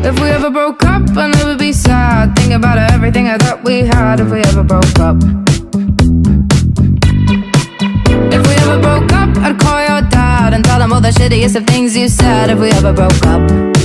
If we ever broke up, I'd never be sad. Think about everything I thought we had. If we ever broke up, if we ever broke up, I'd call your dad and tell him all the shittiest of things you said. If we ever broke up.